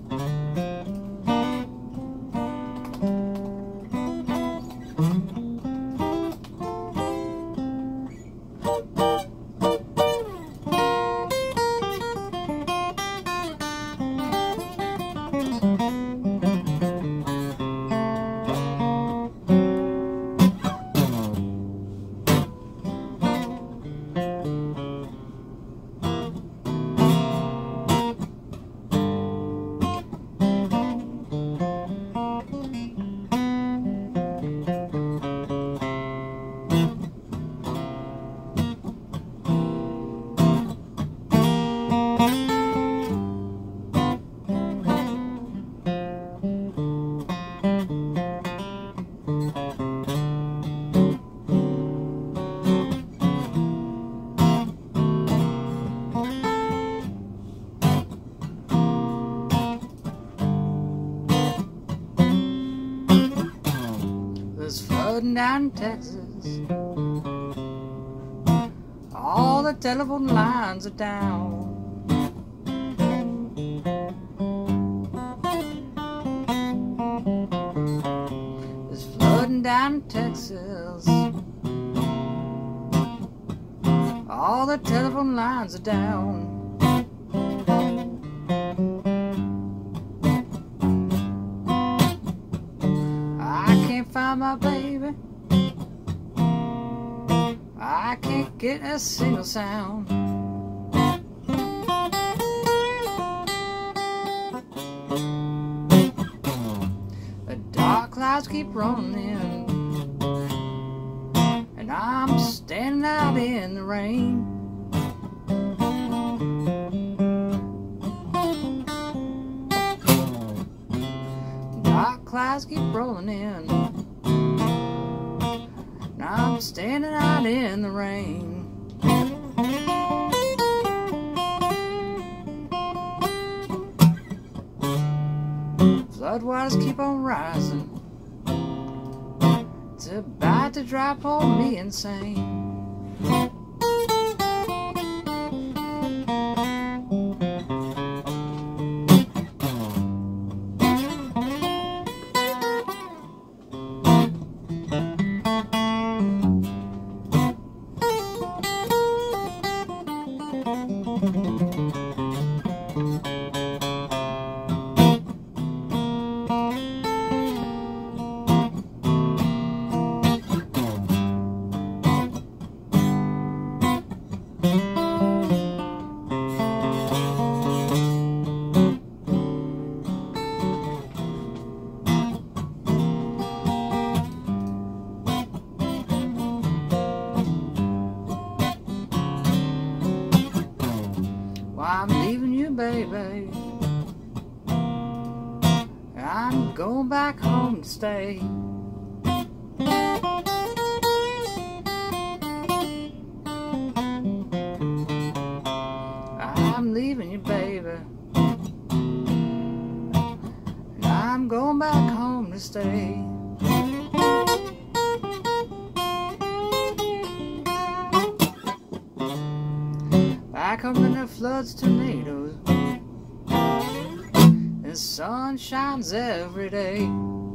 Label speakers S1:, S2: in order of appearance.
S1: There's flooding down in Texas. All the telephone lines are down. There's flooding down in Texas. All the telephone lines are down. Find my baby, I can't get a single sound. The dark clouds keep rolling in, and I'm standing out in the rain. Dark clouds keep rolling in, I'm standing out in the rain. Floodwaters keep on rising, it's about to drive poor me insane. I'm leaving you, baby. I'm going back home to stay. I'm leaving you, baby. I'm going back home to stay. Back home in the floods, tornadoes, and sun shines every day.